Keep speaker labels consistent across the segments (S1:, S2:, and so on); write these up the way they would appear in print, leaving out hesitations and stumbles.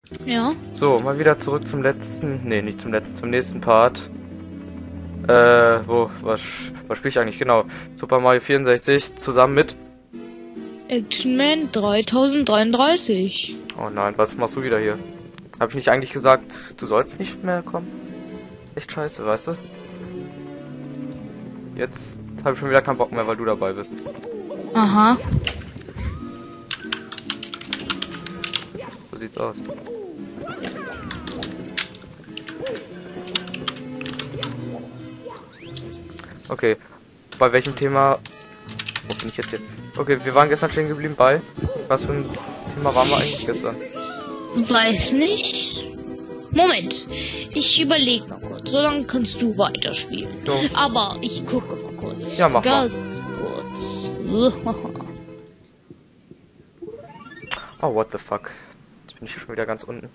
S1: Ja.
S2: So, mal wieder zurück zum letzten. Nee, nicht zum letzten, zum nächsten Part. Was spiele ich eigentlich? Genau. Super Mario 64 zusammen mit.
S1: Actionman 3033.
S2: Oh nein, was machst du wieder hier? Habe ich nicht eigentlich gesagt, du sollst nicht mehr kommen? Echt scheiße, weißt du? Jetzt habe ich schon wieder keinen Bock mehr, weil du dabei bist.
S1: Aha.
S2: So sieht's aus. Okay. Bei welchem Thema... Wo bin ich jetzt hier? Okay, wir waren gestern stehen geblieben bei... Was für ein Thema waren wir eigentlich gestern?
S1: Weiß nicht. Moment. Ich überlege mal kurz. So lange kannst du weiterspielen.
S2: Jo.
S1: Aber ich gucke mal kurz.
S2: Ja, mach mal.
S1: Ganz kurz.
S2: Oh, what the fuck. Jetzt bin ich schon wieder ganz unten.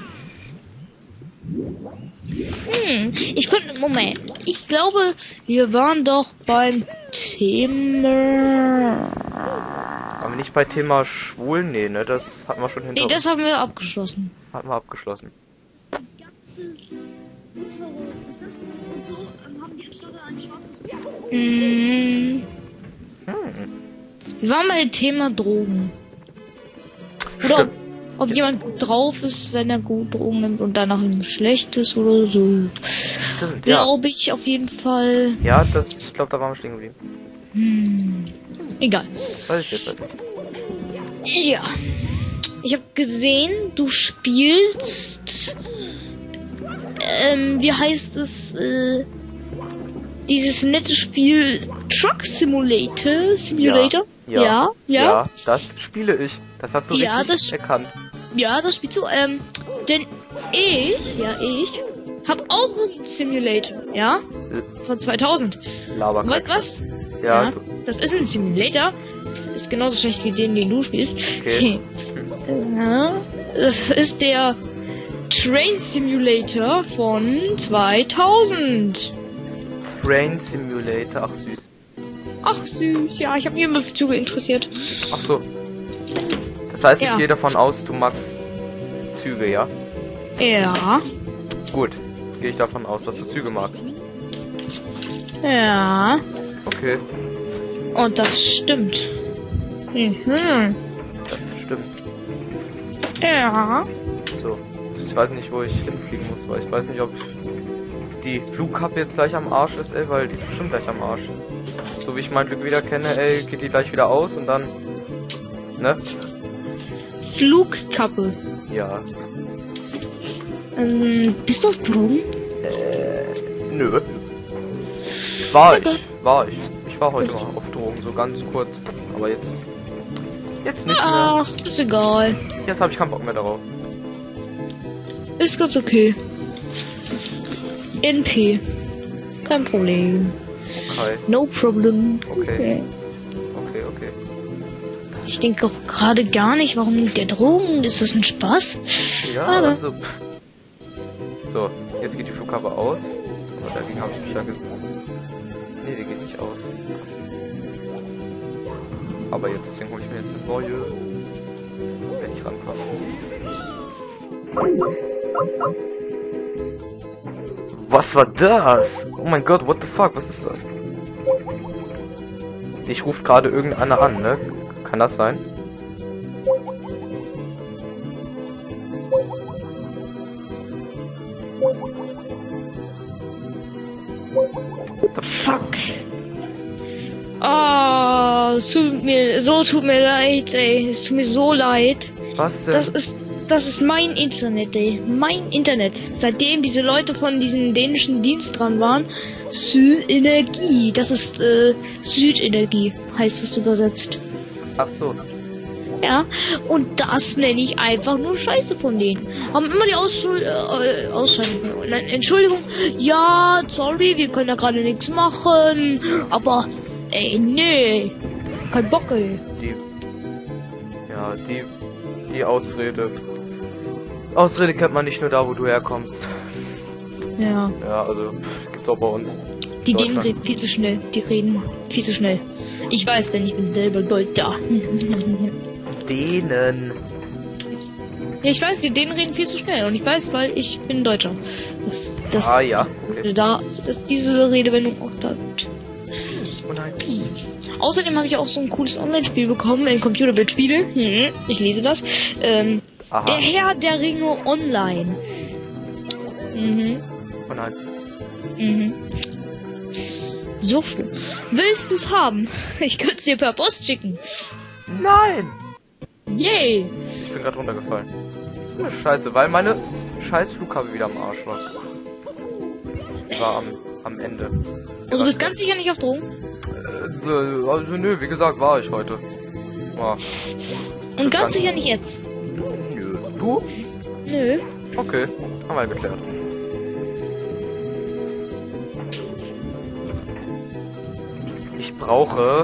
S1: Ich könnte... Moment. Ich glaube, wir waren doch beim Thema...
S2: Aber nicht bei Thema Schwulen? Nee, ne? Das hatten wir schon hinter
S1: Nee,
S2: uns.
S1: das haben wir abgeschlossen.
S2: Hatten wir abgeschlossen.
S3: Ganzes Unterholz und so haben die anstatt ein schwarzes.
S1: Wir waren bei dem Thema Drogen. Oder
S2: Stimmt.
S1: ob jemand gut drauf ist, wenn er gut Drogen nimmt und danach ihm schlecht ist oder so.
S2: Stimmt, ja.
S1: Glaube ich auf jeden Fall.
S2: Ja, ich glaube, da waren wir stehen geblieben.
S1: Egal.
S2: Weiß ich jetzt halt nicht.
S1: Ja. Ich habe gesehen, du spielst... wie heißt es? Dieses nette Spiel Truck Simulator? Ja.
S2: Das spiele ich. Das hast du
S1: Ja,
S2: richtig erkannt.
S1: Ja, das spielst du. Denn ich hab auch einen Simulator, ja? Von 2000.
S2: Laber.
S1: Weißt du was?
S2: Ja,
S1: Das ist ein Simulator. Ist genauso schlecht wie den du spielst.
S2: Okay.
S1: Ja, das ist der Train Simulator von 2000.
S2: Train Simulator, ach süß.
S1: Ach süß, ja, ich habe mich immer für Züge interessiert.
S2: Ach so. Das heißt,
S1: Ja.
S2: ich gehe davon aus, du magst Züge, ja?
S1: Ja,
S2: Gut. Gehe ich davon aus, dass du Züge magst.
S1: ja,
S2: Okay,
S1: und das stimmt. Mhm.
S2: das stimmt.
S1: Ja.
S2: So. Ich weiß nicht, wo ich hinfliegen muss, weil ich weiß nicht, ob die Flugkappe jetzt gleich am Arsch ist, ey, weil die ist bestimmt gleich am Arsch. So wie ich mein Glück wieder kenne, ey, geht die gleich wieder aus und dann... Ne?
S1: Flugkappe.
S2: Ja.
S1: Bist du auf Drogen?
S2: Nö. War
S1: Okay.
S2: ich. Ich war heute mal auf Drogen, so ganz kurz. Aber jetzt nicht mehr.
S1: Ach, ist egal.
S2: Jetzt habe ich keinen Bock mehr darauf.
S1: Ist ganz okay. NP. Kein Problem.
S2: Okay,
S1: No problem.
S2: okay.
S1: Ich denke auch gerade gar nicht, warum nimmt der Drogen? Ist das ein Spaß?
S2: Ja,
S1: Aber-
S2: also... So, jetzt geht die Flugkappe aus. Aber dagegen habe ich mich ja gesagt. Nee, die geht nicht aus. Aber jetzt, deswegen hole ich mir jetzt eine neue. Wenn ich rankomme. Was war das? Oh mein Gott, what the fuck, was ist das? Ich rufe gerade irgendeiner an, ne? Kann das sein?
S1: Fuck. Oh, tut mir leid, ey. Es tut mir so leid.
S2: Was denn?
S1: Das ist mein Internet, ey. Mein Internet. Seitdem diese Leute von diesem dänischen Dienst dran waren. Südenergie. Das ist, Südenergie, heißt es übersetzt.
S2: Ach so.
S1: Ja, und das nenne ich einfach nur Scheiße von denen. Haben immer die Ausschreibung. Nein, Entschuldigung. Ja, sorry, wir können da gerade nichts machen. Aber, ey, nee. Kein Bock, ey.
S2: Die Ausrede. Ausrede kennt man nicht nur da, wo du herkommst.
S1: Ja.
S2: Ja, also, gibt's auch bei uns.
S1: Die Dänen
S2: Deutschland.
S1: reden viel zu schnell. Die reden viel zu schnell. Ich weiß, denn ich bin selber Deutscher.
S2: Denen.
S1: Ja, ich weiß, die Dänen reden viel zu schnell. Und ich weiß, weil ich bin Deutscher. Das,
S2: Ah ja, okay.
S1: dass diese Redewendung auch da gibt.
S2: Oh nein.
S1: Außerdem habe ich auch so ein cooles Online-Spiel bekommen, ein Computerbildspiele. Ich lese das.
S2: Aha.
S1: Der Herr der Ringe Online.
S2: Oh nein.
S1: So schlimm. Willst du's haben? Ich könnte es dir per Post schicken.
S2: Nein!
S1: Yay!
S2: Ich bin gerade runtergefallen. So eine Scheiße, weil meine scheiß Flugkabel wieder am Arsch war. War am Ende.
S1: Und du bist ganz sicher nicht auf Drogen?
S2: Also nö, wie gesagt, war ich heute. Ja.
S1: Und ganz sicher nicht jetzt?
S2: Nö. Du?
S1: Nö.
S2: Okay, haben wir geklärt. Ich brauche...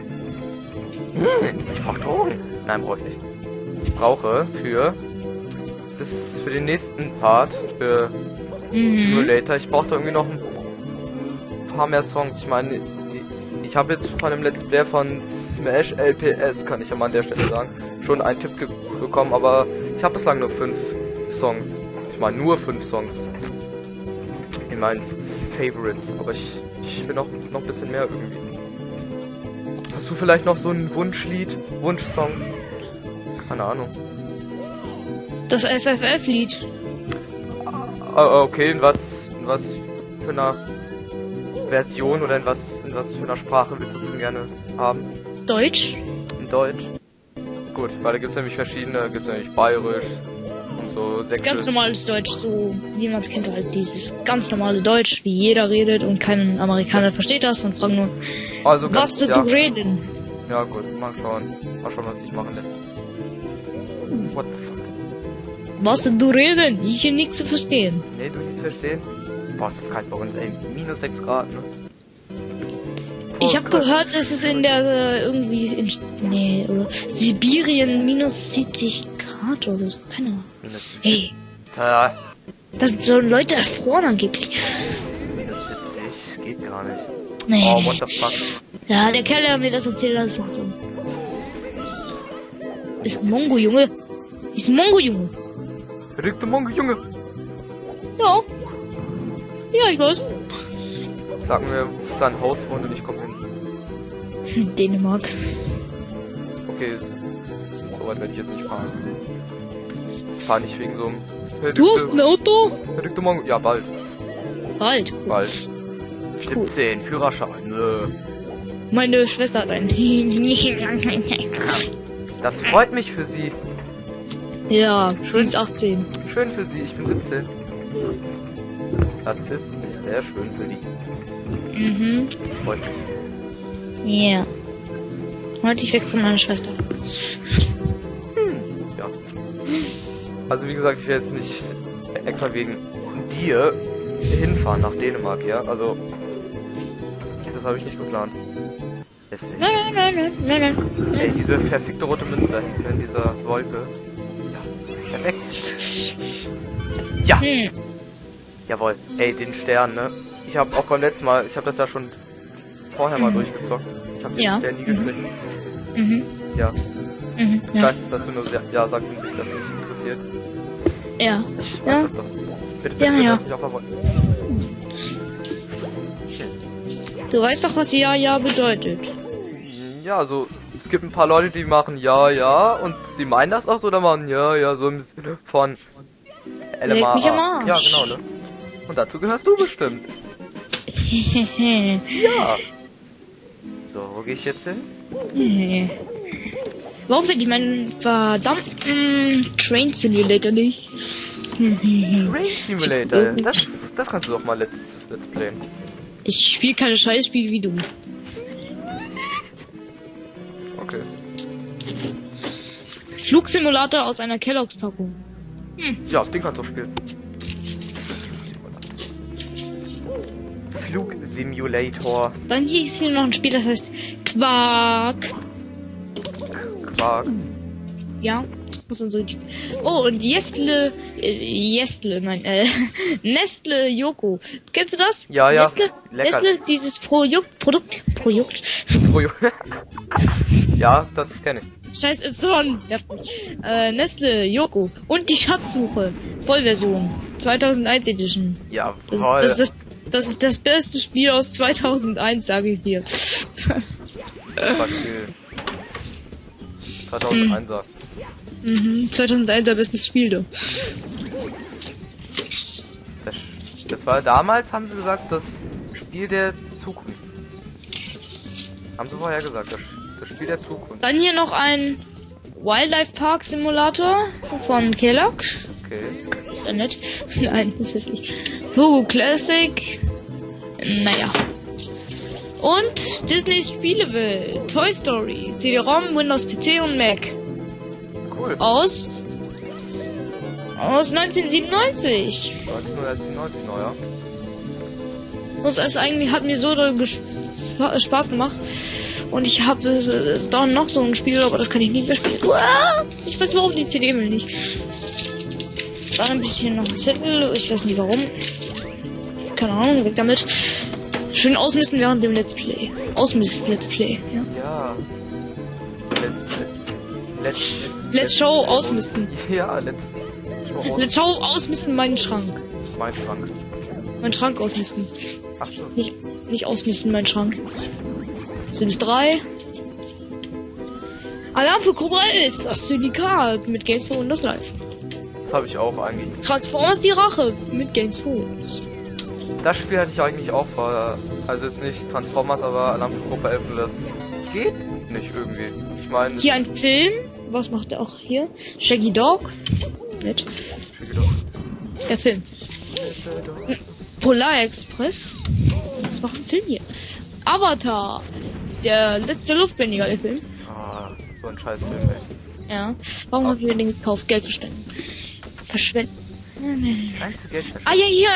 S2: Ich brauche Drogen. Nein, brauche ich nicht. Ich brauche für den nächsten Part, für Simulator, ich brauche da irgendwie noch ein paar mehr Songs. Ich meine, ich habe jetzt von dem Let's Play von Smash LPS, kann ich ja mal an der Stelle sagen, schon einen Tipp bekommen, aber ich habe bislang nur 5 Songs. Ich meine, nur 5 Songs in meinen Favorites, aber ich will noch ein bisschen mehr irgendwie. Hast du vielleicht noch so ein Wunschlied, Wunschsong? Keine Ahnung.
S1: Das FFF-Lied.
S2: Okay, in was für einer Version oder in was für einer Sprache willst du gerne haben?
S1: Deutsch?
S2: In Deutsch? Gut, weil da gibt es nämlich verschiedene, gibt es nämlich Bayerisch und so Sächsisch.
S1: Ganz normales Deutsch, so wie man es kennt, halt dieses ganz normale Deutsch, wie jeder redet und kein Amerikaner versteht das und fragt nur,
S2: Also
S1: was du reden?
S2: Ja gut, mal schauen, was sich machen lässt. What the fuck?
S1: Was du reden? Ich hier nichts zu verstehen.
S2: Nee, du nichts verstehen? Boah, ist das kalt bei uns, ey. Minus 6 Grad, ne?
S1: Ich habe gehört, dass es in der irgendwie in oder Sibirien minus 70 Grad oder so. Keine Ahnung. Hey, das sollen Leute erfroren angeblich.
S2: Minus 70 geht gar nicht.
S1: Nee.
S2: Oh, what the fuck?
S1: Ja, der Kerl, der mir das erzählt hat, ist auch dumm. Ist ein Mongo, Junge. Ist ein Mongo, Junge.
S2: Verrückte Mongo, Junge.
S1: Ja. Ja, ich weiß.
S2: Sag mir, wo sein Haus wohnt und ich komme hin.
S1: Dänemark.
S2: Okay, so weit werde ich jetzt nicht fahren. Ich fahre nicht wegen so einem...
S1: Du hast ein Auto?
S2: Verrückte Mongo. Ja, bald.
S1: Bald.
S2: Bald.
S1: Cool.
S2: 17, Führerschein. Nö.
S1: Meine Schwester hat einen.
S2: Das freut mich für sie.
S1: Ja,
S2: Schön.
S1: sie ist 18.
S2: Schön für sie, ich bin 17. Das ist sehr schön für die. Das freut mich.
S1: Ja. Halt dich weg von meiner Schwester.
S2: Ja. Also wie gesagt, ich werde jetzt nicht extra wegen dir hinfahren nach Dänemark, ja? Also das habe ich nicht geplant. Deswegen.
S1: Nein.
S2: Ey, diese verfickte rote Münze da hinten in dieser Wolke. Ja, perfekt. Ja. Jawohl. Ey, den Stern, ne? Ich habe auch beim letzten Mal, ich habe das ja schon vorher mal durchgezockt. Ich habe den Stern nie gestrichen. Ja. Ich weiß, dass du nur ja sagst und sich das nicht interessiert.
S1: Ja.
S2: Ich weiß das doch. Bitte, lass mich auf der Wolke.
S1: Du weißt doch, was ja bedeutet.
S2: Ja, also es gibt ein paar Leute, die machen ja und sie meinen das auch so, oder machen ja so im Sinne von
S1: Leck mich am Arsch.
S2: Ja, genau, ne? Und dazu gehörst du bestimmt. Ja. So, wo gehe ich jetzt hin?
S1: Warum finde ich meinen verdammten Train Simulator nicht?
S2: Train Simulator, das kannst du doch mal let's playen.
S1: Ich spiele keine Scheißspiele wie du.
S2: Okay.
S1: Flugsimulator aus einer Kellogg's-Packung.
S2: Ja, den kannst du auch spielen. Flugsimulator.
S1: Dann hier ist hier noch ein Spiel, das heißt Quark. Ja, muss man so. Oh, und Nestle Yoko. Kennst du das?
S2: Ja.
S1: Nestle,
S2: Lecker.
S1: Nestle, dieses Produkt.
S2: Ja, das kenne ich.
S1: Scheiß Y. Nestle, Yoko. Und die Schatzsuche. Vollversion. 2001 Edition.
S2: Ja,
S1: Das ist das beste Spiel aus 2001, sage ich dir.
S2: Super Spiel. 2001er.
S1: 2001er bestes Spiel, du.
S2: Das war damals, haben sie gesagt, das Spiel der Zukunft. Haben sie vorher gesagt, das Spiel der Zukunft.
S1: Dann hier noch ein Wildlife Park Simulator von Kellogg's.
S2: Okay.
S1: Ist ja nett. Nein, das ist nicht. Pogo Classic. Naja. Und Disneys Spielewelt. Toy Story. CD-ROM, Windows PC und Mac.
S2: Cool.
S1: Aus 1997.
S2: 1997, naja.
S1: Das ist eigentlich, hat mir so doll Spaß gemacht. Und ich habe es da noch so ein Spiel, aber das kann ich nicht mehr spielen. Uah! Ich weiß warum die CD will nicht. Dann ein bisschen noch ein Zettel, ich weiß nicht warum. Keine Ahnung, weg damit. Schön ausmisten während dem Let's Play. Ausmisten Let's Play, ja.
S2: Ja.
S1: Let's Show ausmisten.
S2: Ja, Let's
S1: Show ausmisten meinen Schrank.
S2: Mein Schrank.
S1: Mein Schrank ausmisten.
S2: Ach so.
S1: Nicht ausmisten, mein Schrank. Sims 3. Alarm für Cobra 11, das Syndikat mit Games for Windows Live.
S2: Das habe ich auch eigentlich.
S1: Transformers die Rache mit Games for Windows.
S2: Das Spiel hatte ich eigentlich auch vor. Also jetzt nicht Transformers, aber Alarm für Cobra 11, das geht nicht irgendwie. Ich meine...
S1: Hier ein Film. Was macht er auch hier? Shaggy Dog. Nett. Der Film. Polar Express. Was macht ein Film hier? Avatar. Der letzte Luftbändiger, der Film.
S2: Ah, so ein scheiß Film, ey.
S1: Ja. Warum habe ich mir den gekauft? Geld verschwenden. Verschwenden.
S2: Nein, zu Geld verschwenden.
S1: Ah ja, hier.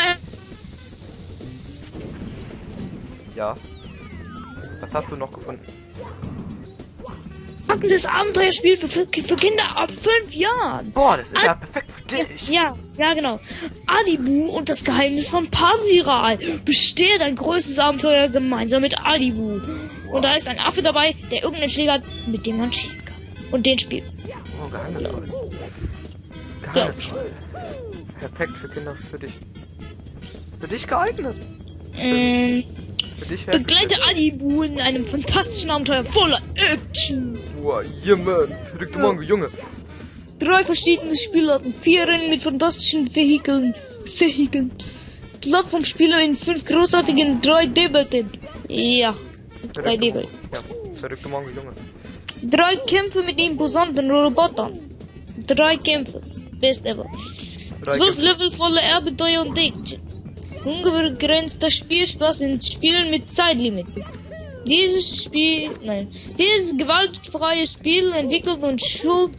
S2: Ja. Was hast du noch gefunden?
S1: Packendes Abenteuerspiel für Kinder ab 5 Jahren.
S2: Boah, das ist ja perfekt für dich.
S1: Ja, genau. Adibu und das Geheimnis von Parsiral. Besteht ein größtes Abenteuer gemeinsam mit Adibu.
S2: Wow.
S1: Und da ist ein Affe dabei, der irgendeinen Schläger hat, mit dem man schießen kann. Und den spielt.
S2: Oh, geheimnisvoll. Geheimnisvoll. Perfekt für Kinder, für dich. Für dich geeignet. Für dich
S1: Begleite Adibu in einem fantastischen Abenteuer voller Action.
S2: Wow, yeah, man. Verrückte Mongo, Junge.
S1: 3 verschiedene Spielarten, 4 Rennen mit fantastischen Vehikeln. Plattformspiele in 5 großartigen 3D-Welten. Ja, 3D-Welt.
S2: Ja, verrückte Mongo, Junge.
S1: 3 Kämpfe mit imposanten Robotern. 3 Kämpfe. Best ever. 12 Level voller Abenteuer und Action. Unbegrenzter Spielspaß in Spielen mit Zeitlimiten. Dieses gewaltfreie Spiel entwickelt und Schuld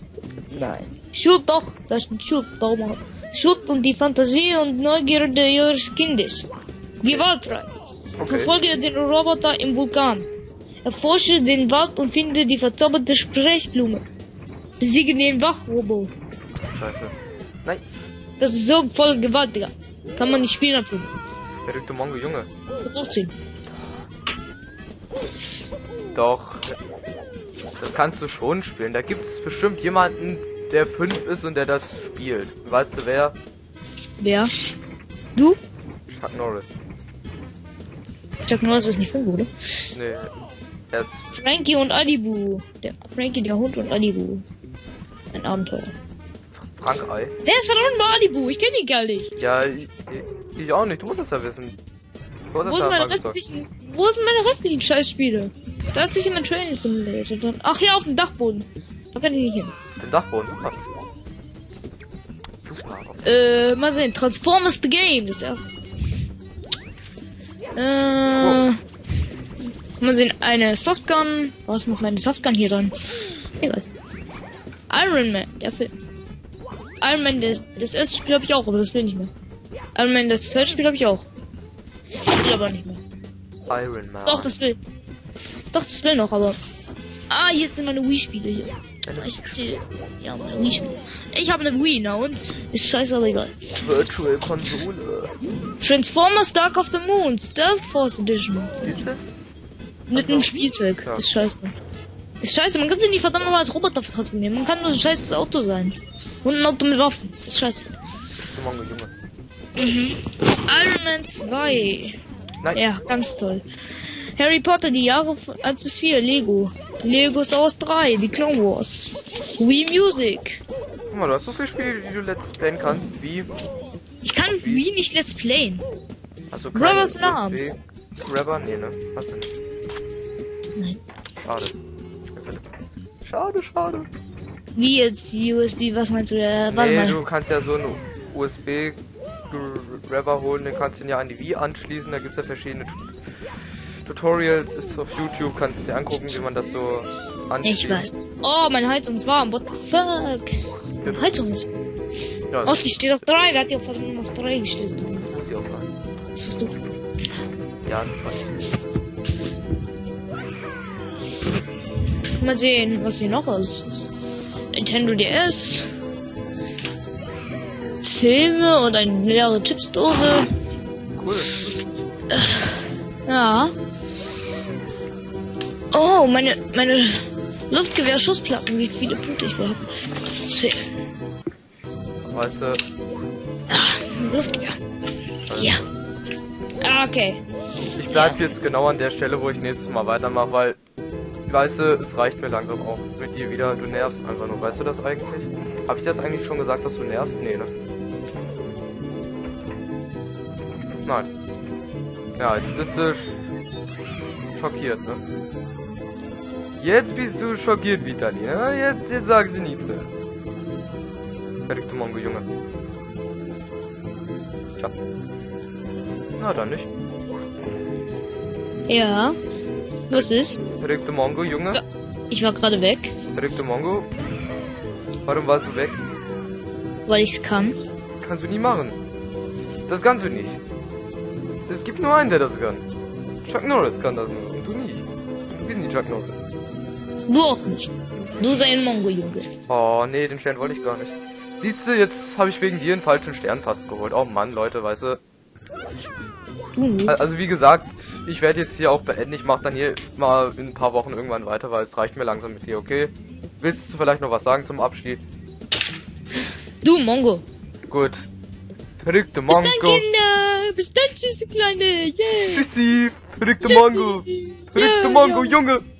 S1: und die Fantasie und Neugierde ihres Kindes. Gewaltfrei.
S2: Okay.
S1: Verfolge den Roboter im Vulkan. Erforsche den Wald und finde die verzauberte Sprechblume. Besiege den Wachrobo.
S2: Scheiße. Nein.
S1: Das ist so voll Gewalt, Digga. Kann man nicht spielen abfinden.
S2: Verrückte Mongo, Junge.
S1: Hochziehen.
S2: Doch. Das kannst du schon spielen. Da gibt es bestimmt jemanden, der 5 ist und der das spielt. Weißt du wer?
S1: Wer? Du?
S2: Chuck Norris.
S1: Chuck Norris ist nicht 5, oder?
S2: Nee. Er ist
S1: Frankie und Adibu. Frankie, der Hund und Adibu. Ein Abenteuer.
S2: Frank Ei.
S1: Der ist verdammt mal Adibu. Ich kenne ihn gar nicht.
S2: Ja, ich auch nicht. Du musst es ja wissen.
S1: Wo sind meine restlichen Scheißspiele? Da ist sicher mein Training Simulator. Ach ja, auf dem Dachboden. Da kann ich nicht hin.
S2: Auf dem Dachboden. Super.
S1: Mal sehen. Transformers the Game. Das erste. Mal sehen. Eine Softgun. Was macht meine Softgun hier dran? Egal. Iron Man. Der Film. Iron Man, das erste Spiel habe ich auch, aber das will nicht mehr. Iron Man, das zweite Spiel habe ich auch. Will aber nicht mehr.
S2: Iron Man.
S1: Doch, das will noch, aber... Ah, jetzt sind meine Wii-Spiele hier. Ich zähle... Ja, meine Wii-Spiele. Ich habe eine Wii, na und? Ist scheiße, aber egal.
S2: Virtual Konsole.
S1: Transformers Dark of the Moon, Stealth Force Edition.
S2: Siehste?
S1: Mit einem Spielzeug.
S2: Ja.
S1: Ist scheiße. Ist scheiße, man kann sich nicht verdammt nochmal als Roboter transformieren. Man kann nur ein scheißes Auto sein. Und ein Auto mit Waffen. Ist scheiße.
S2: Mongo, Junge.
S1: Iron Man 2.
S2: Nein.
S1: Ja, ganz toll. Harry Potter, die Jahre von 1 bis 4, Lego. Lego Star Wars 3, die Clone Wars. Wii Music.
S2: Guck mal, du hast so viele Spiele, die du Let's Playen kannst, wie...
S1: Ich kann Wii nicht Let's Playen.
S2: Also
S1: Brothers in Arms.
S2: Grabber? Nee, ne? Hast du nicht.
S1: Nein.
S2: Schade. Schade, schade.
S1: Wie jetzt die USB, was meinst du? Warte
S2: Nee,
S1: mal.
S2: du kannst ja so einen USB-Grabber holen, den kannst du ihn ja an die Wii anschließen, da gibt's ja verschiedene Tutorials, ist auf YouTube, kannst du dir angucken, wie man das so anschließt.
S1: Ich weiß. Oh, meine Heizung ist warm. What the fuck? Meine Heizung ist...
S2: Ja,
S1: Oh, die steht auf 3. Wer hat die auf 3 gestellt?
S2: das muss die auch sein.
S1: Das warst du.
S2: Ja, das war ich.
S1: Mal sehen, was hier noch ist. Nintendo DS. Filme und eine leere Chipsdose.
S2: Cool.
S1: Ja. Oh, meine Luftgewehr-Schussplatten, wie viele Punkte ich habe. 10.
S2: Weißt du,
S1: Luftgewehr. Ja. Ah, okay.
S2: ich bleib jetzt genau an der Stelle, wo ich nächstes Mal weitermache, weil, weißt du, es reicht mir langsam auch mit dir wieder, du nervst einfach nur, weißt du das eigentlich? Hab ich jetzt eigentlich schon gesagt, dass du nervst? Nee, ne? Nein. Ja, jetzt bist du schockiert, ne? Jetzt bist du schockiert, Vitali, ne? Jetzt sagen sie nichts mehr. Fertig, du Mongo, Junge. Tja. Na, dann nicht.
S1: Ja. Was ist?
S2: Fertig, du Mongo, Junge.
S1: Ich war gerade weg,
S2: Fertig, du Mongo. Warum warst du weg?
S1: weil ich's kann.
S2: Kannst du nie machen. Das kannst du nicht. Es gibt nur einen, der das kann. Chuck Norris kann das nur. Und du nicht. Du bist nicht Chuck Norris.
S1: Du auch nicht. Du sei ein Mongo-Junge.
S2: Oh, nee, den Stern wollte ich gar nicht. Siehst du, jetzt habe ich wegen dir einen falschen Stern fast geholt. Oh Mann, Leute, weißt du.
S1: Du.
S2: Also wie gesagt, ich werde jetzt hier auch beenden. Ich mache dann hier mal in ein paar Wochen irgendwann weiter, weil es reicht mir langsam mit dir, okay? Willst du vielleicht noch was sagen zum Abschied?
S1: Du, Mongo.
S2: Gut. Verrückte
S1: Bis dann,
S2: Mongo.
S1: Kinder. Bis dann, tschüssi, Kleine. Yeah.
S2: Tschüssi. Verrückte
S1: Tschüssi.
S2: Mongo. Verrückte
S1: Ja,
S2: Mongo,
S1: ja.
S2: Junge.